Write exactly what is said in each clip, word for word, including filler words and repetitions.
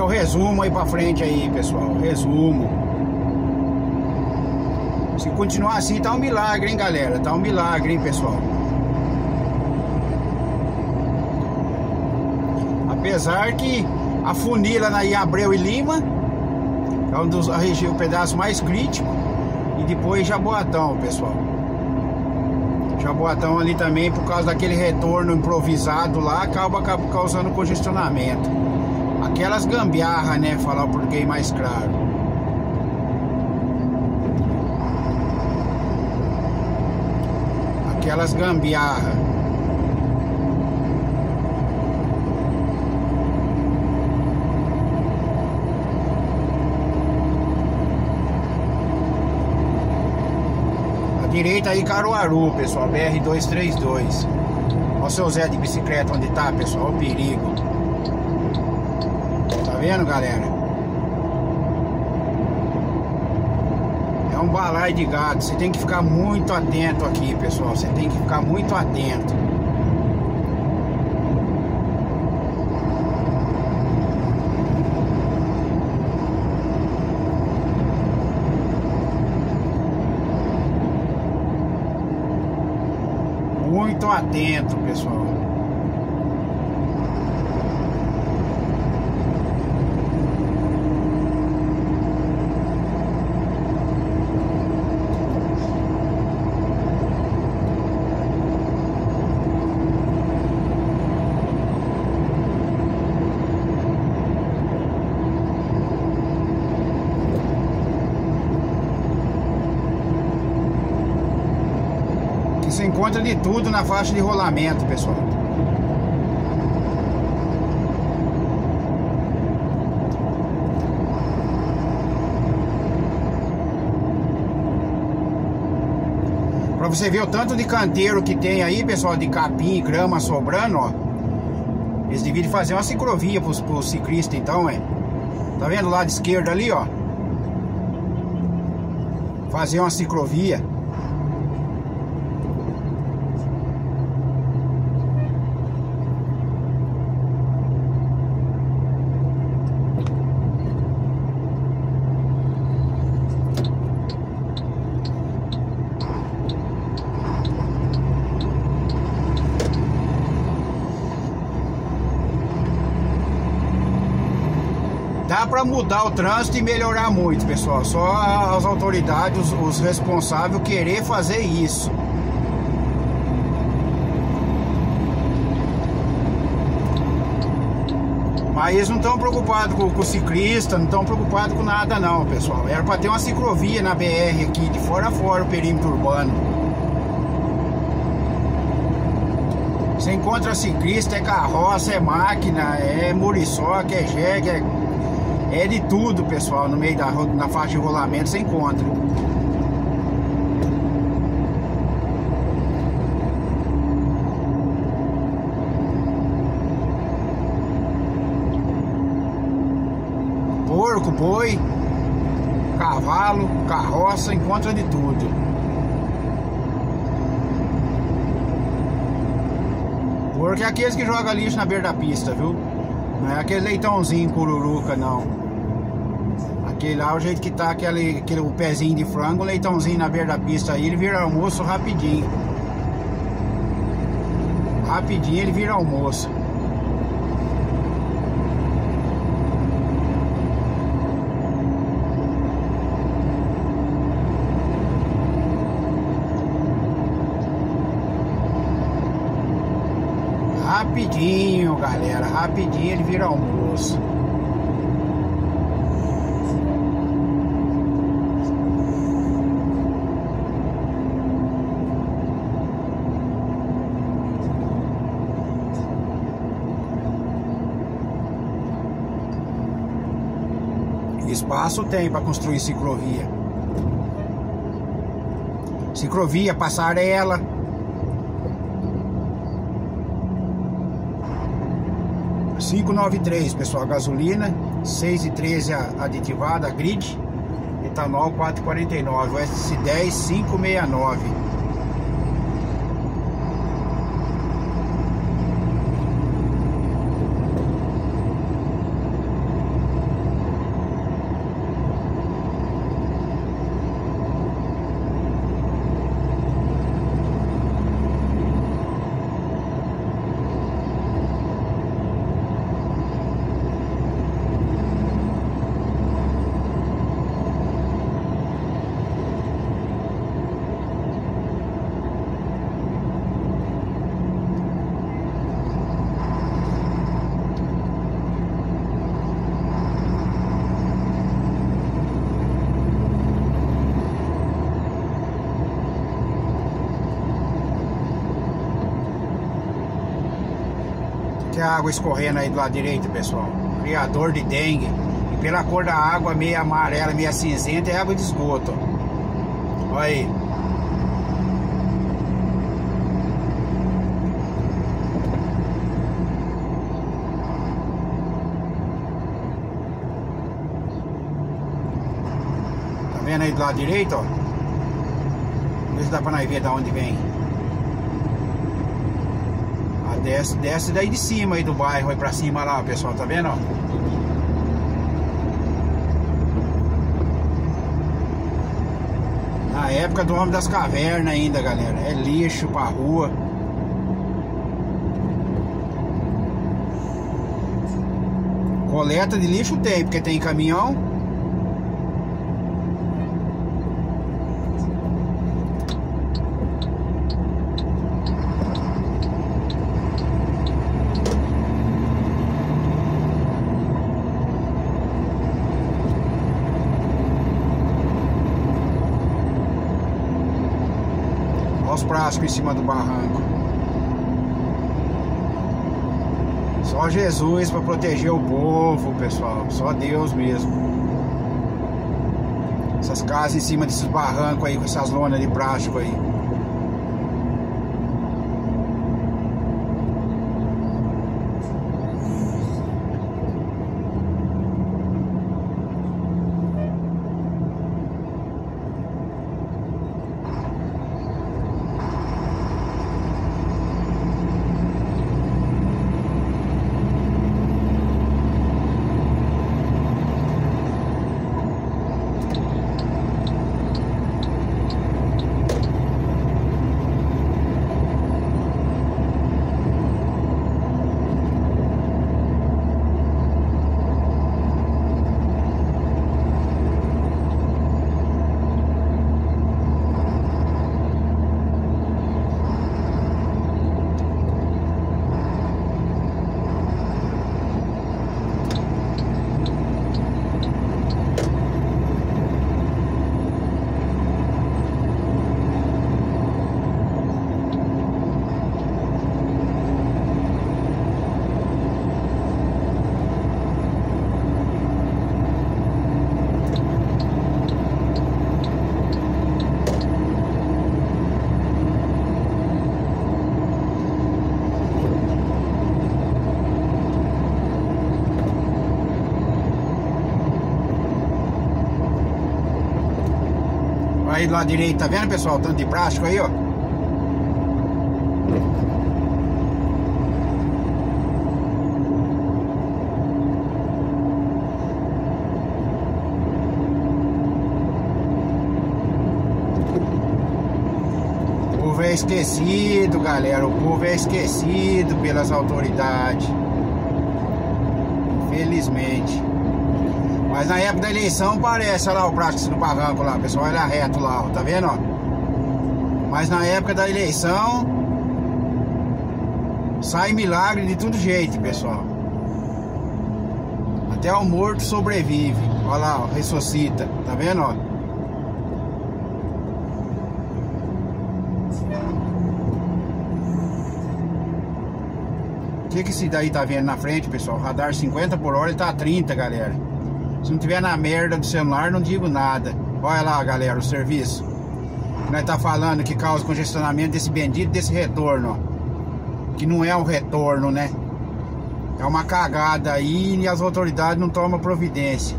o resumo aí pra frente aí, pessoal. Resumo. Se continuar assim, tá um milagre, hein, galera? Tá um milagre, hein, pessoal? Apesar que a funila na Abreu e Lima é um dos a região, o pedaço mais crítico. E depois Jaboatão, pessoal. Jaboatão ali também, por causa daquele retorno improvisado lá, acaba causando congestionamento. Aquelas gambiarra, né? Falar o português mais claro. Aquelas gambiarra. Direita aí, Caruaru, pessoal, B R duzentos e trinta e dois. Olha o seu Zé de bicicleta onde tá, pessoal, olha o perigo. Tá vendo, galera? É um balaio de gado. Você tem que ficar muito atento aqui, pessoal. Você tem que ficar muito atento. Muito atento, pessoal. Você encontra de tudo na faixa de rolamento, pessoal. Pra você ver o tanto de canteiro que tem aí, pessoal, de capim e grama sobrando, ó. Eles deviam fazer uma ciclovia pros, pros ciclistas, então, é. Tá vendo o lado esquerdo ali, ó? Fazer uma ciclovia. Dá para mudar o trânsito e melhorar muito, pessoal. Só as autoridades, os, os responsáveis querer fazer isso. Mas eles não estão preocupados com, com o ciclista, não estão preocupados com nada não, pessoal. Era para ter uma ciclovia na B R aqui, de fora a fora, o perímetro urbano. Você encontra ciclista, é carroça, é máquina, é muriçoca, é jegue, é... É de tudo, pessoal, no meio da na faixa de rolamento você encontra. Porco, boi, cavalo, carroça, encontra de tudo. Porco é aqueles que jogam lixo na beira da pista, viu? Não é aquele leitãozinho cururuca, não. Aquele lá, o jeito que tá, aquele, aquele o pezinho de frango, o leitãozinho na beira da pista aí, ele vira almoço rapidinho. Rapidinho ele vira almoço. Rapidinho, galera, rapidinho ele vira almoço. Espaço tem para construir ciclovia. Ciclovia, passarela. cinco nove três, pessoal, gasolina, seis e treze aditivada, grid, etanol quatro e quarenta e nove, o S dez cinco sessenta e nove. Que é a água escorrendo aí do lado direito, pessoal. Criador de dengue. E pela cor da água, meio amarela, meio cinzenta, é água de esgoto. Olha aí. Tá vendo aí do lado direito, ó? Vamos ver se dá pra nós ver de onde vem. Desce, desce daí de cima aí do bairro, aí pra cima lá, pessoal, tá vendo, ó? Na época do Homem das Cavernas ainda, galera. É lixo pra rua. Coleta de lixo tem, porque tem caminhão. Olha os plásticos em cima do barranco. Só Jesus para proteger o povo, pessoal. Só Deus mesmo. Essas casas em cima desses barrancos aí, com essas lonas de plástico aí. Aí do lado direito, tá vendo, pessoal? Tanto de plástico aí, ó. O povo é esquecido, galera. O povo é esquecido pelas autoridades. Infelizmente. Mas na época da eleição parece, olha lá o plástico do barranco lá, pessoal, olha reto lá, ó, tá vendo, ó? Mas na época da eleição sai milagre de todo jeito, pessoal. Até o morto sobrevive. Olha lá, ó, ressuscita, tá vendo, ó? O que que esse daí tá vendo na frente, pessoal? Radar cinquenta por hora, ele tá a trinta, galera. Se não tiver na merda do celular, não digo nada. Olha lá, galera, o serviço. Nós tá falando que causa congestionamento desse bendito desse retorno, ó. Que não é um retorno, né? É uma cagada aí e as autoridades não tomam providência.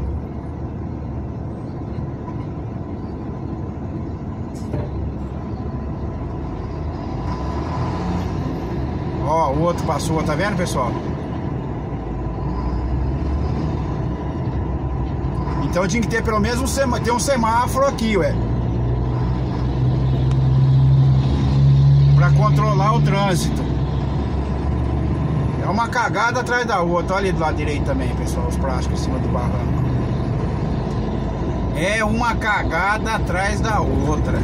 Ó, o outro passou, tá vendo, pessoal? Então tinha que ter pelo menos um semáforo, ter um semáforo aqui, ué. Pra controlar o trânsito. É uma cagada atrás da outra. Olha ali do lado direito também, pessoal, os plásticos em cima do barranco. É uma cagada atrás da outra.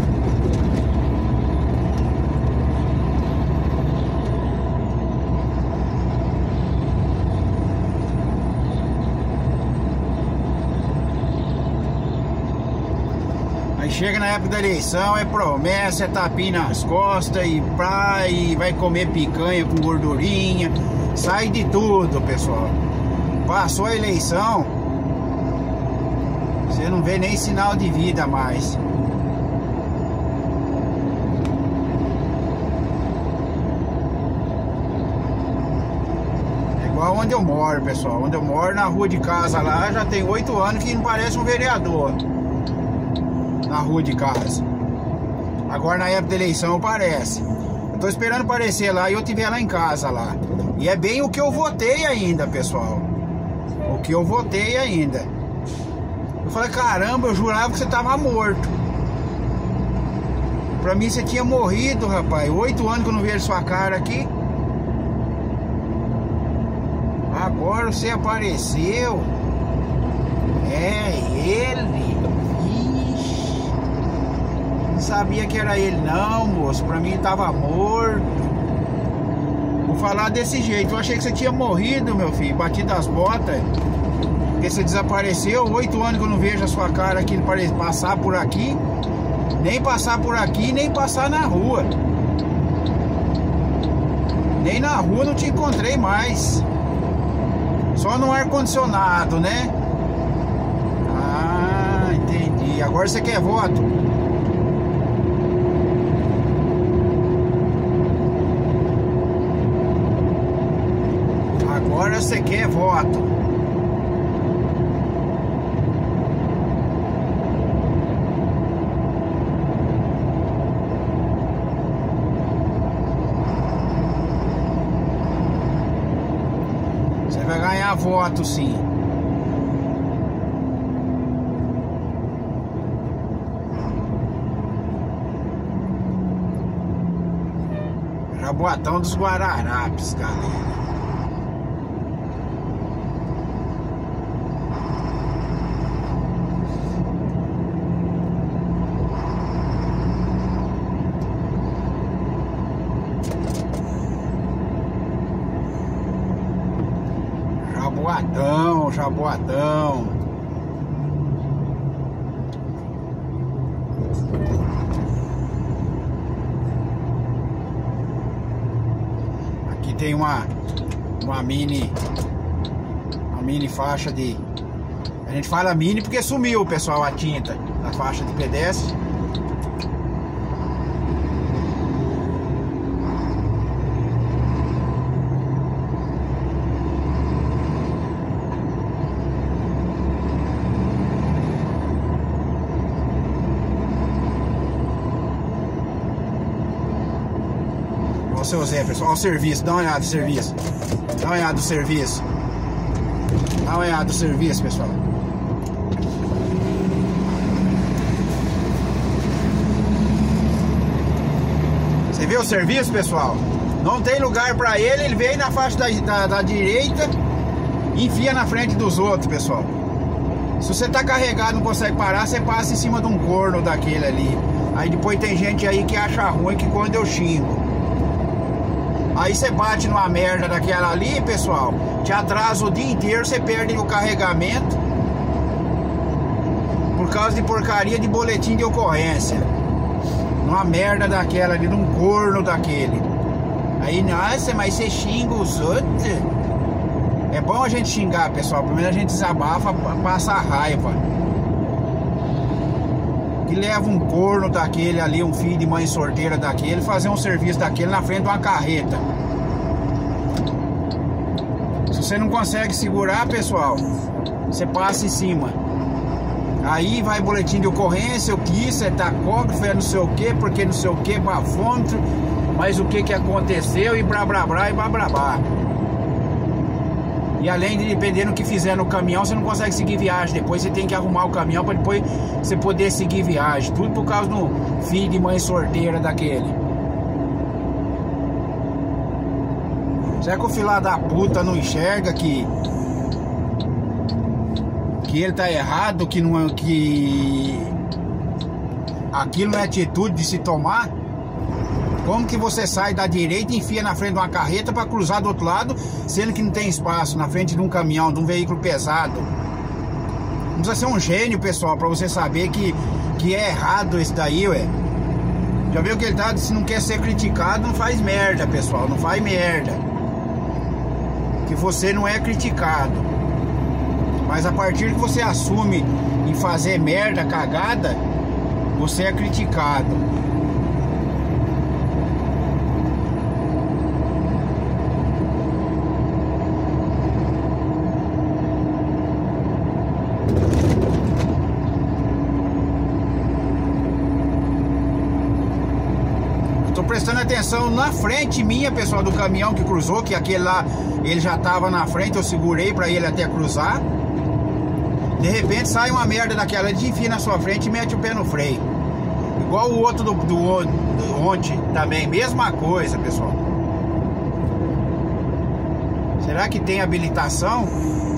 chega na época da eleição, é promessa, é tapinha nas costas e pra, e vai comer picanha com gordurinha, sai de tudo, pessoal. Passou a eleição, você não vê nem sinal de vida mais. É igual onde eu moro, pessoal. Onde eu moro, na rua de casa lá, já tem oito anos que não parece um vereador na rua de casa. Agora na época da eleição parece. Eu tô esperando aparecer lá e eu tiver lá em casa lá. E é bem o que eu votei ainda, pessoal. O que eu votei ainda. Eu falei, caramba, eu jurava que você tava morto. Pra mim você tinha morrido, rapaz. Oito anos que eu não vejo sua cara aqui. Agora você apareceu. É ele. Não sabia que era ele não, moço. Pra mim ele tava morto. Vou falar desse jeito. Eu achei que você tinha morrido, meu filho. Batido as botas. Porque você desapareceu. Oito anos que eu não vejo a sua cara aqui para passar por aqui. Nem passar por aqui, nem passar na rua. Nem na rua não te encontrei mais. Só no ar-condicionado, né? Ah, entendi. Agora você quer voto? Agora você quer voto. Você vai ganhar voto, sim. Jaboatão dos Guararapes, galera. Jaboatão, Jaboatão. Aqui tem uma uma mini uma mini faixa de, a gente fala mini porque sumiu, pessoal, a tinta da faixa de pedestre. Olha o seu Zé, pessoal. Olha o serviço. Dá uma olhada no serviço. Dá uma olhada no serviço. Dá uma olhada no serviço, pessoal. Você viu o serviço, pessoal? Não tem lugar pra ele. Ele vem na faixa da, da, da direita e enfia na frente dos outros, pessoal. Se você tá carregado e não consegue parar, você passa em cima de um corno daquele ali. Aí depois tem gente aí que acha ruim que quando eu xingo. Aí você bate numa merda daquela ali, pessoal, te atrasa o dia inteiro, você perde o carregamento por causa de porcaria de boletim de ocorrência. Numa merda daquela ali, num corno daquele. Aí, nossa, mas você xinga os outros? É bom a gente xingar, pessoal, primeiro a gente desabafa, passa a raiva. Que leva um corno daquele ali, um filho de mãe sorteira daquele, fazer um serviço daquele na frente de uma carreta. Se você não consegue segurar, pessoal, você passa em cima. Aí vai boletim de ocorrência, o que isso é tacógrafo, é não sei o que, porque não sei o que, bafômetro, mas o que que aconteceu e blá blá blá e blá blá blá. E além de, dependendo do que fizer no caminhão, você não consegue seguir viagem. Depois você tem que arrumar o caminhão para depois você poder seguir viagem. Tudo por causa do filho de mãe sorteira daquele. Será que o filho da puta não enxerga que que ele tá errado, que não é, que aquilo não é atitude de se tomar? Como que você sai da direita e enfia na frente de uma carreta para cruzar do outro lado, sendo que não tem espaço, na frente de um caminhão, de um veículo pesado? Não precisa ser um gênio, pessoal, para você saber que que é errado esse daí, ué. Já viu que ele tá, se não quer ser criticado, não faz merda, pessoal, não faz merda. Que você não é criticado. Mas a partir que você assume em fazer merda, cagada, você é criticado. Prestando atenção na frente minha, pessoal, do caminhão que cruzou, que aquele lá, ele já tava na frente, eu segurei pra ele até cruzar. De repente sai uma merda daquela, ele enfia na sua frente e mete o pé no freio. Igual o outro do, do, do ontem também, mesma coisa, pessoal. Será que tem habilitação?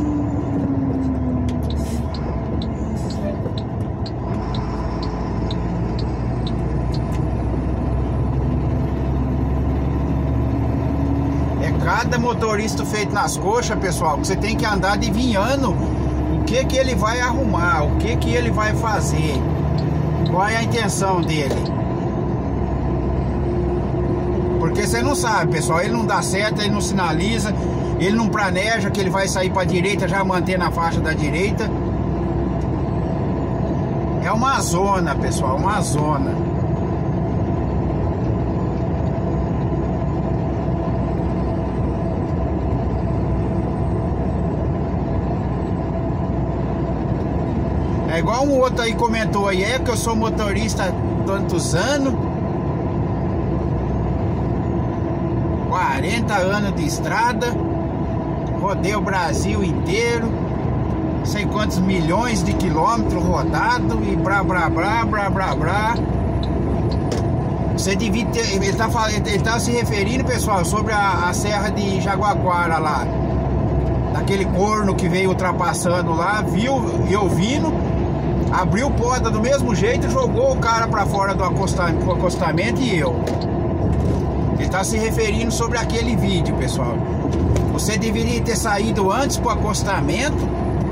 Cada motorista feito nas coxas, pessoal, que você tem que andar adivinhando o que que ele vai arrumar, o que que ele vai fazer, qual é a intenção dele. Porque você não sabe, pessoal, ele não dá seta, ele não sinaliza, ele não planeja que ele vai sair para a direita, já manter na faixa da direita. É uma zona, pessoal, uma zona. É igual um outro aí comentou aí, é que eu sou motorista há tantos anos, quarenta anos de estrada, rodei o Brasil inteiro, sei quantos milhões de quilômetros rodados e blá blá blá blá blá blá. Você devia ter, ele tá, ele tá se referindo, pessoal, sobre a, a serra de Jaguaquara lá, daquele corno que veio ultrapassando lá, viu eu vindo, abriu porta do mesmo jeito, jogou o cara pra fora do acostamento, do acostamento e eu. Ele tá se referindo sobre aquele vídeo, pessoal. Você deveria ter saído antes pro acostamento.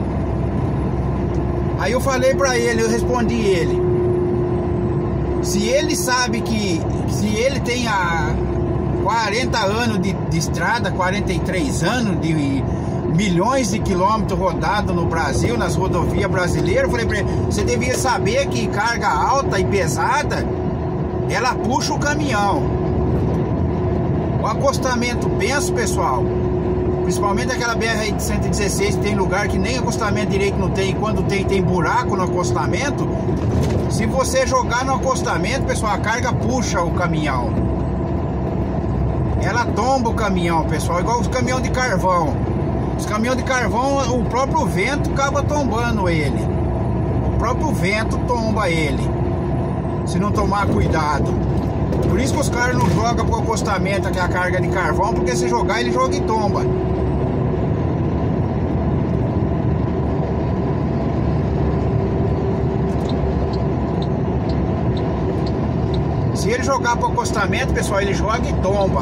Aí eu falei pra ele, eu respondi ele. Se ele sabe que, se ele tem a quarenta anos de, de estrada, quarenta e três anos de milhões de quilômetros rodados no Brasil, nas rodovias brasileiras, eu falei pra ele, você devia saber que carga alta e pesada, ela puxa o caminhão. O acostamento benço, pessoal, principalmente aquela B R de cento e dezesseis, que tem lugar que nem acostamento direito não tem, e quando tem, tem buraco no acostamento. Se você jogar no acostamento, pessoal, a carga puxa o caminhão. Ela tomba o caminhão, pessoal, igual os caminhões de carvão. Os caminhões de carvão, o próprio vento acaba tombando ele. O próprio vento tomba ele, se não tomar cuidado. Por isso que os caras não jogam pro acostamento aqui a carga de carvão, porque se jogar ele joga e tomba. Se ele jogar pro acostamento, pessoal, ele joga e tomba.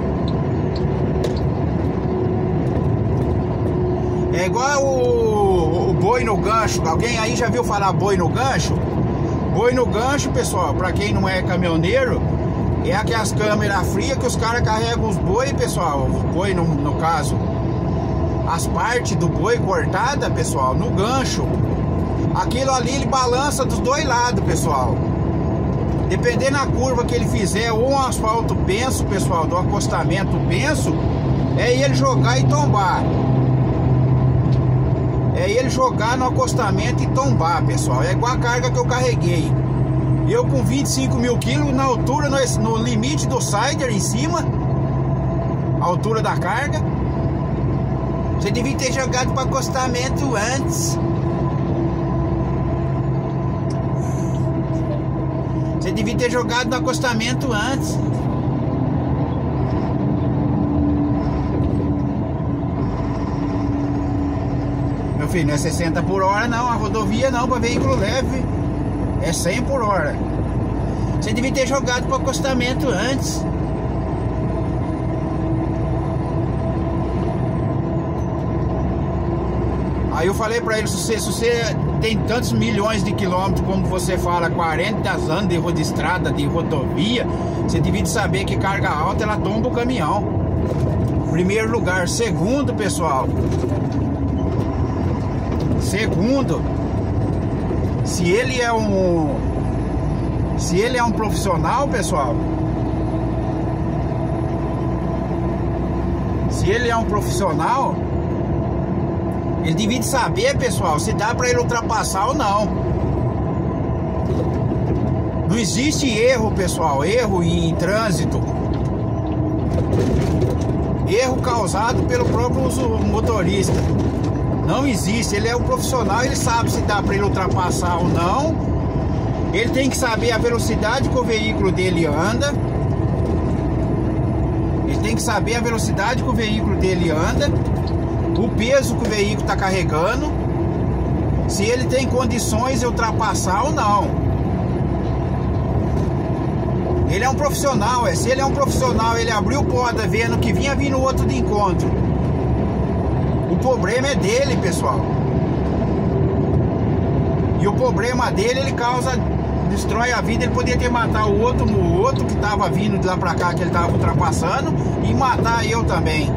É igual o, o boi no gancho. Alguém aí já viu falar boi no gancho? Boi no gancho, pessoal, pra quem não é caminhoneiro, é aquelas câmeras frias que os caras carregam os boi, pessoal. O boi, no, no caso, as partes do boi cortada, pessoal, no gancho. Aquilo ali ele balança dos dois lados, pessoal. Dependendo da curva que ele fizer, ou um asfalto benço, pessoal, do acostamento benço, é ele jogar e tombar. É ele jogar no acostamento e tombar, pessoal. É igual a carga que eu carreguei. Eu com vinte e cinco mil quilos na altura, no, no limite do sider em cima, a altura da carga. Você devia ter jogado para acostamento antes. Você devia ter jogado no acostamento antes. Meu filho, não é sessenta por hora não, a rodovia não, para veículo leve é cem por hora. Você devia ter jogado para acostamento antes. Aí eu falei pra ele, se você, se você tem tantos milhões de quilômetros, como você fala, quarenta anos de, de estrada, de rodovia, você devia saber que carga alta, ela tomba o caminhão. Primeiro lugar. Segundo, pessoal, segundo, se ele é um, se ele é um profissional, pessoal, se ele é um profissional, ele devia saber, pessoal, se dá para ele ultrapassar ou não. Não existe erro, pessoal, erro em trânsito, erro causado pelo próprio motorista. Não existe. Ele é um profissional, ele sabe se dá para ele ultrapassar ou não. Ele tem que saber a velocidade que o veículo dele anda. Ele tem que saber a velocidade que o veículo dele anda, o peso que o veículo está carregando, se ele tem condições de ultrapassar ou não. Ele é um profissional, é. Se ele é um profissional, ele abriu porta vendo que vinha vindo outro de encontro. O problema é dele, pessoal. E o problema dele, ele causa, destrói a vida. Ele poderia ter matado o outro, o outro que estava vindo de lá pra cá, que ele estava ultrapassando, e matar eu também.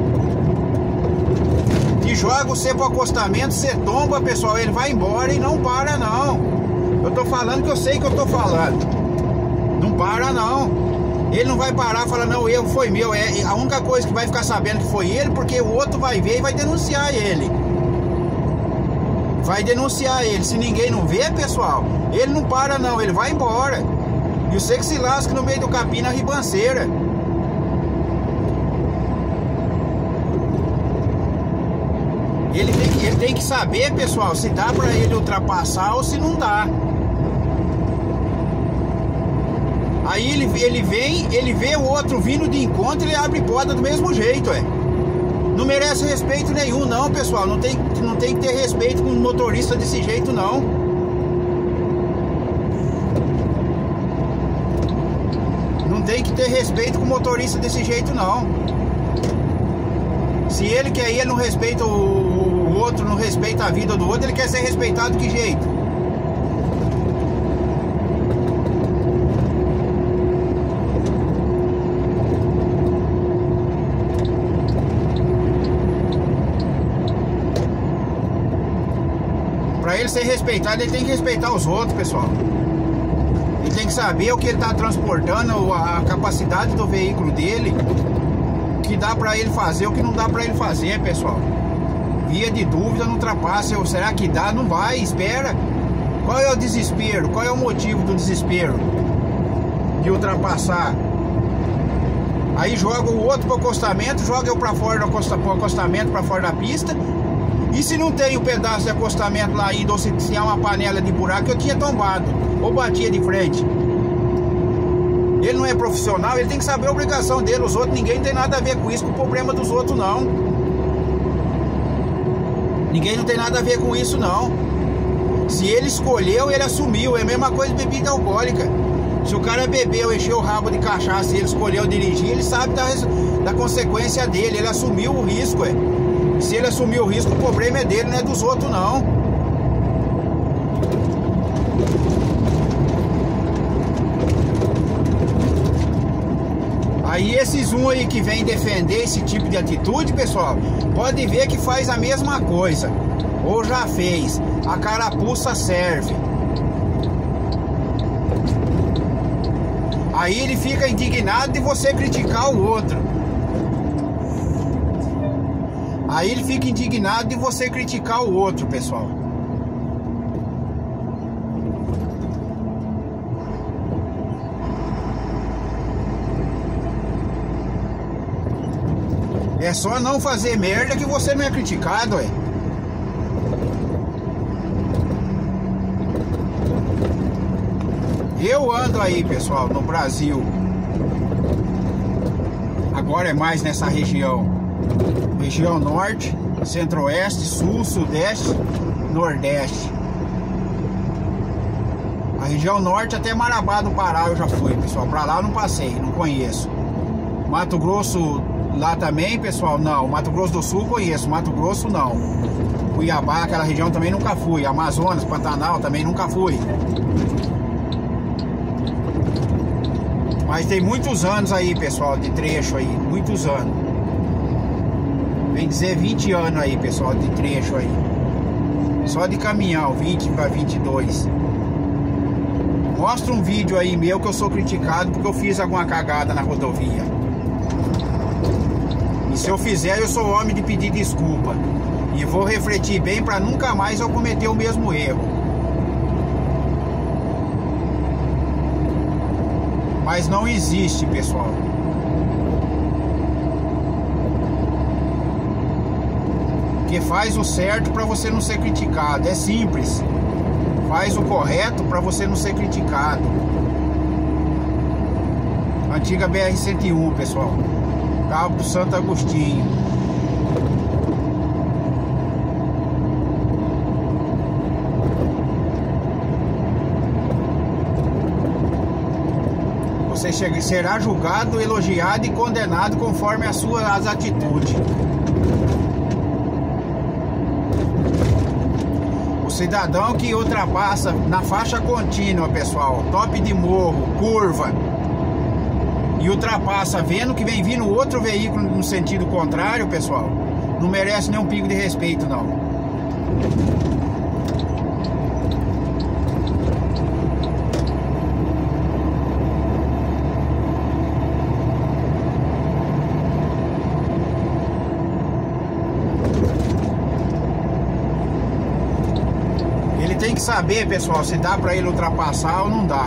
E joga você pro acostamento, você tomba, pessoal, ele vai embora e não para não. Eu tô falando que eu sei que eu tô falando. Não para não. Ele não vai parar e falar, não, o erro foi meu. É a única coisa que vai ficar sabendo que foi ele, porque o outro vai ver e vai denunciar ele. Vai denunciar ele. Se ninguém não vê, pessoal, ele não para não, ele vai embora. E você que se lasca no meio do capim na ribanceira. Ele tem, que, ele tem que saber, pessoal, se dá pra ele ultrapassar ou se não dá. Aí ele, ele vem, ele vê o outro vindo de encontro, ele abre porta do mesmo jeito, é. Não merece respeito nenhum, não, pessoal. Não tem, não tem que ter respeito com um motorista desse jeito, não. Não tem que ter respeito com motorista desse jeito, não. Se ele quer ir, ele não respeita o, o outro, não respeita a vida do outro, ele quer ser respeitado de que jeito? Para ele ser respeitado, ele tem que respeitar os outros, pessoal. Ele tem que saber o que ele está transportando, a capacidade do veículo dele, o que dá para ele fazer, o que não dá para ele fazer, pessoal. Via de dúvida, não ultrapasse. Será que dá? Não vai, espera. Qual é o desespero? Qual é o motivo do desespero de ultrapassar? Aí joga o outro para o acostamento, joga eu para fora do acostamento, para fora da pista. E se não tem o pedaço de acostamento lá ainda, ou se é uma panela de buraco, eu tinha tombado, ou batia de frente. Ele não é profissional, ele tem que saber a obrigação dele. Os outros, ninguém tem nada a ver com isso, com o problema dos outros, não. Ninguém não tem nada a ver com isso, não. Se ele escolheu, ele assumiu. É a mesma coisa de bebida alcoólica. Se o cara bebeu, encheu o rabo de cachaça e ele escolheu dirigir, ele sabe da, da consequência dele. Ele assumiu o risco, é. Se ele assumiu o risco, o problema é dele, não é dos outros, não. Aí esses um aí que vem defender esse tipo de atitude, pessoal, pode ver que faz a mesma coisa, ou já fez. A carapuça serve. Aí ele fica indignado de você criticar o outro. Aí ele fica indignado de você criticar o outro, pessoal. É só não fazer merda que você não é criticado, é. Eu ando aí, pessoal, no Brasil. Agora é mais nessa região. Região norte, centro-oeste, sul, sudeste, nordeste. A região norte até Marabá do Pará eu já fui, pessoal. Pra lá eu não passei, não conheço. Mato Grosso lá também, pessoal, não. Mato Grosso do Sul conheço, Mato Grosso não. Cuiabá, aquela região também nunca fui. Amazonas, Pantanal também nunca fui. Mas tem muitos anos aí, pessoal, de trecho aí, muitos anos. Vem dizer vinte anos aí, pessoal, de trecho aí. Só de caminhão, vinte para vinte e dois. Mostra um vídeo aí meu que eu sou criticado porque eu fiz alguma cagada na rodovia. E se eu fizer, eu sou homem de pedir desculpa. E vou refletir bem para nunca mais eu cometer o mesmo erro. Mas não existe, pessoal. Que faz o certo para você não ser criticado. É simples. Faz o correto para você não ser criticado. Antiga B R cento e um, pessoal. Cabo do Santo Agostinho. Você será julgado, elogiado e condenado conforme as suas atitudes. O cidadão que ultrapassa na faixa contínua, pessoal, top de morro, curva, e ultrapassa vendo que vem vindo outro veículo no sentido contrário, pessoal, não merece nenhum pingo de respeito, não. Tem que saber, pessoal, se dá para ele ultrapassar ou não dá.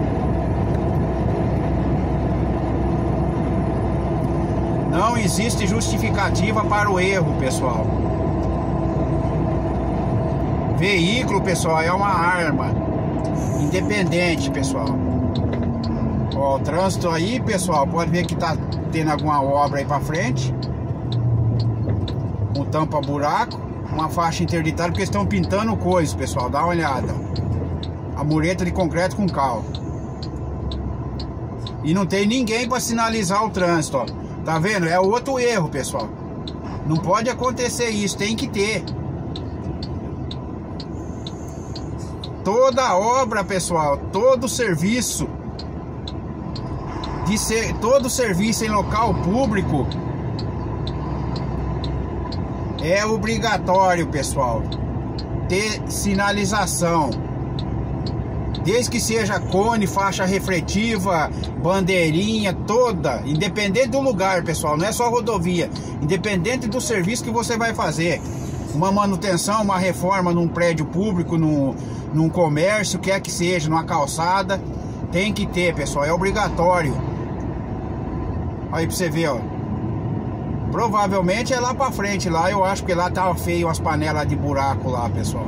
Não existe justificativa para o erro, pessoal. Veículo, pessoal, é uma arma independente, pessoal. Ó, o trânsito aí, pessoal, pode ver que tá tendo alguma obra aí para frente. Um tampa-buraco. Uma faixa interditada porque estão pintando coisas, pessoal. Dá uma olhada. A mureta de concreto com cal. E não tem ninguém para sinalizar o trânsito, ó. Tá vendo? É outro erro, pessoal. Não pode acontecer isso, tem que ter. Toda obra, pessoal, todo serviço de ser, todo serviço em local público é obrigatório, pessoal, ter sinalização. Desde que seja cone, faixa refletiva, bandeirinha, toda, independente do lugar, pessoal, não é só rodovia, independente do serviço que você vai fazer. Uma manutenção, uma reforma num prédio público, num, num comércio, quer que seja, numa calçada, tem que ter, pessoal, é obrigatório. Aí pra você ver, ó. Provavelmente é lá pra frente, lá eu acho que lá tava feio as panelas de buraco lá, pessoal.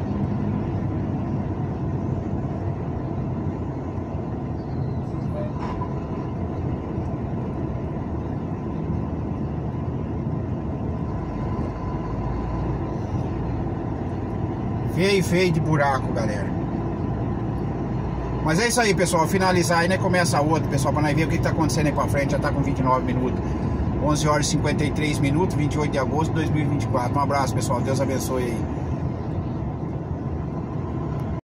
Feio, feio de buraco, galera. Mas é isso aí, pessoal. Finalizar aí, né? Começa outro, pessoal, pra nós ver o que tá acontecendo aí pra frente. Já tá com vinte e nove minutos. onze horas e cinquenta e três minutos, vinte e oito de agosto de dois mil e vinte e quatro. Um abraço, pessoal. Deus abençoe aí.